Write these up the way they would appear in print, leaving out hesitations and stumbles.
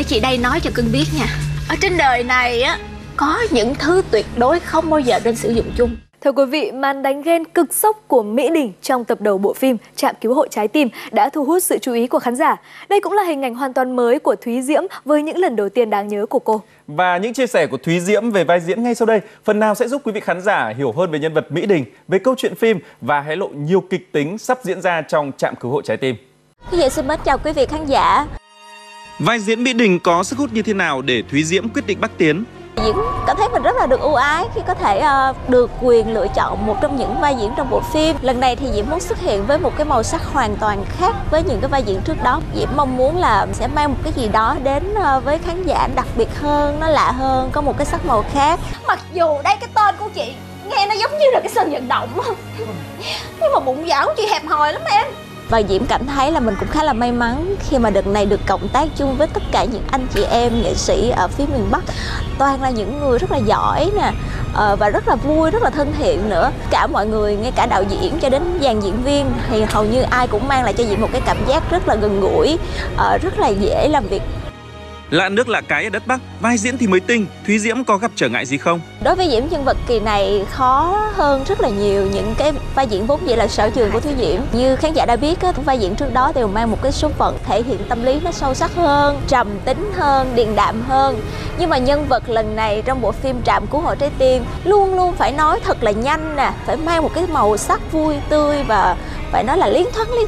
để chị đây nói cho cưng biết nha. Ở trên đời này á, có những thứ tuyệt đối không bao giờ nên sử dụng chung. Thưa quý vị, màn đánh ghen cực sốc của Mỹ Đình trong tập đầu bộ phim Trạm Cứu Hộ Trái Tim đã thu hút sự chú ý của khán giả. Đây cũng là hình ảnh hoàn toàn mới của Thúy Diễm với những lần đầu tiên đáng nhớ của cô. Và những chia sẻ của Thúy Diễm về vai diễn ngay sau đây phần nào sẽ giúp quý vị khán giả hiểu hơn về nhân vật Mỹ Đình, về câu chuyện phim và hé lộ nhiều kịch tính sắp diễn ra trong Trạm Cứu Hộ Trái Tim. Xin mến chào quý vị khán giả. Vai diễn Mỹ Đình có sức hút như thế nào để Thúy Diễm quyết định bắt tiến? Diễm cảm thấy mình rất là được ưu ái khi có thể được quyền lựa chọn một trong những vai diễn trong bộ phim. Lần này thì Diễm muốn xuất hiện với một cái màu sắc hoàn toàn khác với những cái vai diễn trước đó. Diễm mong muốn là sẽ mang một cái gì đó đến với khán giả đặc biệt hơn, nó lạ hơn, có một cái sắc màu khác. Mặc dù đây cái tên của chị nghe nó giống như là cái sân vận động, nhưng mà bụng dạ của chị hẹp hòi lắm em. Và Diễm cảm thấy là mình cũng khá là may mắn khi mà đợt này được cộng tác chung với tất cả những anh chị em nghệ sĩ ở phía miền Bắc. Toàn là những người rất là giỏi nè, và rất là vui, rất là thân thiện nữa. Cả mọi người, ngay cả đạo diễn cho đến dàn diễn viên thì hầu như ai cũng mang lại cho Diễm một cái cảm giác rất là gần gũi, rất là dễ làm việc. Lạ nước lạ cái ở đất Bắc, vai diễn thì mới tinh, Thúy Diễm có gặp trở ngại gì không? Đối với Diễm, nhân vật kỳ này khó hơn rất là nhiều những cái vai diễn vốn dĩ là sở trường của Thúy Diễm. Như khán giả đã biết, vai diễn trước đó đều mang một cái số phận thể hiện tâm lý nó sâu sắc hơn, trầm tính hơn, điềm đạm hơn. Nhưng mà nhân vật lần này trong bộ phim Trạm Cứu Hộ Trái Tim luôn luôn phải nói thật là nhanh nè, phải mang một cái màu sắc vui tươi và phải nói là liên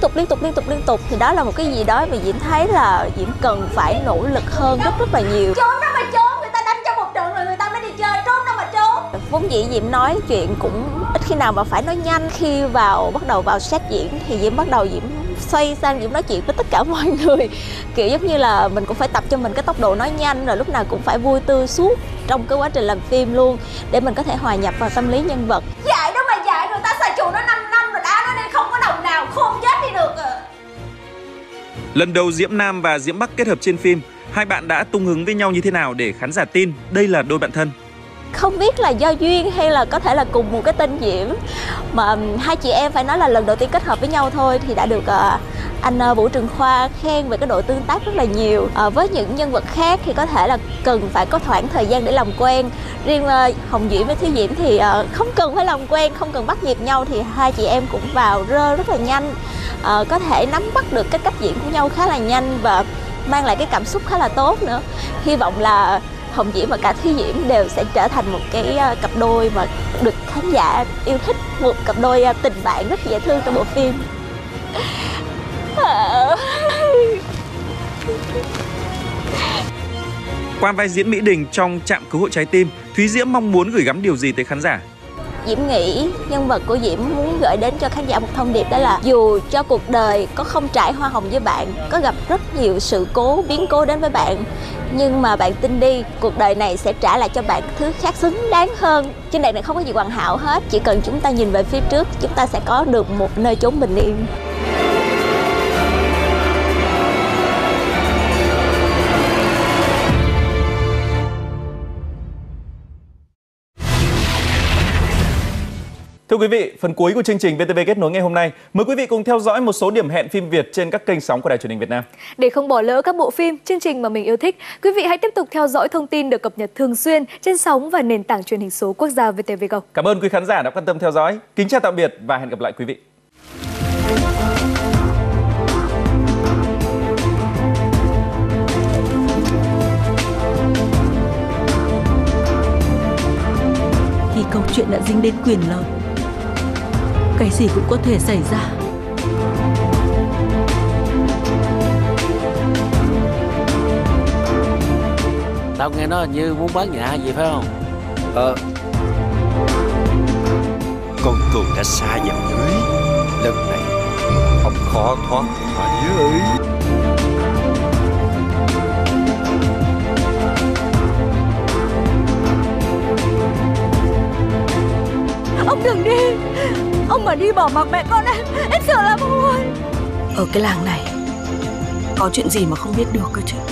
tục. Thì đó là một cái gì đó mà Diễm thấy là Diễm cần phải nỗ lực hơn rất là nhiều. Trốn đâu mà trốn, người ta đánh cho một trận rồi người ta mới đi chơi, trốn đâu mà trốn. Vốn dĩ Diễm nói chuyện cũng ít khi nào mà phải nói nhanh. Khi bắt đầu vào set diễn thì Diễm bắt đầu xoay sang Diễm nói chuyện với tất cả mọi người. Kiểu giống như là mình cũng phải tập cho mình cái tốc độ nói nhanh, rồi lúc nào cũng phải vui tươi suốt trong cái quá trình làm phim luôn, để mình có thể hòa nhập vào tâm lý nhân vật. Dạy đó mà dạy, người ta xài chù nó 5 năm rồi đá nó đi không có đồng nào, khôn chết đi được à. Lần đầu Diễm Nam và Diễm Bắc kết hợp trên phim, hai bạn đã tung hứng với nhau như thế nào để khán giả tin đây là đôi bạn thân? Không biết là do duyên hay là có thể là cùng một cái tên Diễm mà hai chị em phải nói là lần đầu tiên kết hợp với nhau thôi thì đã được anh Vũ Trường Khoa khen về cái độ tương tác rất là nhiều. Với những nhân vật khác thì có thể là cần phải có khoảng thời gian để làm quen. Riêng Hồng Diễm với Thúy Diễm thì không cần phải làm quen, không cần bắt nhịp nhau thì hai chị em cũng vào rơ rất là nhanh. Có thể nắm bắt được cái cách diễn của nhau khá là nhanh và mang lại cái cảm xúc khá là tốt nữa. Hy vọng là Hồng Diễm và cả Thúy Diễm đều sẽ trở thành một cái cặp đôi mà được khán giả yêu thích, một cặp đôi tình bạn rất dễ thương trong bộ phim. Qua vai diễn Mỹ Đình trong Trạm Cứu Hộ Trái Tim, Thúy Diễm mong muốn gửi gắm điều gì tới khán giả? Diễm nghĩ nhân vật của Diễm muốn gửi đến cho khán giả một thông điệp, đó là dù cho cuộc đời có không trải hoa hồng với bạn, có gặp rất nhiều sự cố, biến cố đến với bạn, nhưng mà bạn tin đi, cuộc đời này sẽ trả lại cho bạn thứ khác xứng đáng hơn. Trên đời này không có gì hoàn hảo hết, chỉ cần chúng ta nhìn về phía trước, chúng ta sẽ có được một nơi chốn bình yên. Thưa quý vị, phần cuối của chương trình VTV Kết Nối ngày hôm nay, mời quý vị cùng theo dõi một số điểm hẹn phim Việt trên các kênh sóng của Đài Truyền hình Việt Nam. Để không bỏ lỡ các bộ phim, chương trình mà mình yêu thích, quý vị hãy tiếp tục theo dõi thông tin được cập nhật thường xuyên trên sóng và nền tảng truyền hình số quốc gia VTV Go. Cảm ơn quý khán giả đã quan tâm theo dõi. Kính chào tạm biệt và hẹn gặp lại quý vị. Khi câu chuyện đã dính đến quyền lợi, cái gì cũng có thể xảy ra. Tao nghe nói như muốn bán nhà gì phải không? Con Cường đã xa vào lưới. Lần này ông khó thoát khỏi ơi. Ông đừng đi. Ông mà đi bỏ mặc mẹ con em sợ lắm ông ơi. Ở cái làng này có chuyện gì mà không biết được cơ chứ.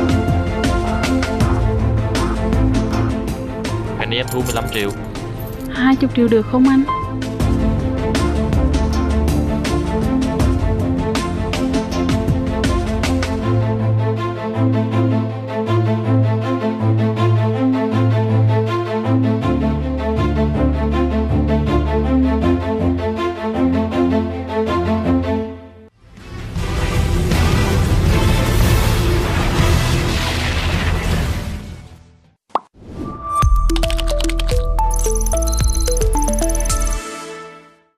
Anh em thua 15 triệu. 20 triệu được không anh?